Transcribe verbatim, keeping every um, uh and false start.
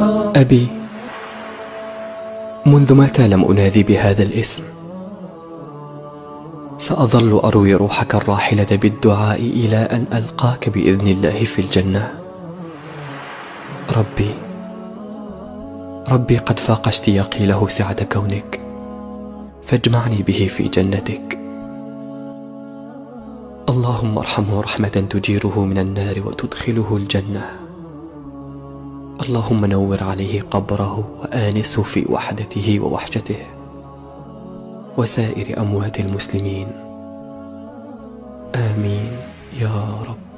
أبي، منذ متى لم أنادي بهذا الاسم؟ سأظل أروي روحك الراحلة بالدعاء إلى أن ألقاك بإذن الله في الجنة. ربي ربي قد فاق اشتياقي له سعة كونك، فاجمعني به في جنتك. اللهم ارحمه رحمة تجيره من النار وتدخله الجنة. اللهم نور عليه قبره وآنسه في وحدته ووحشته وسائر أموات المسلمين. آمين يا رب.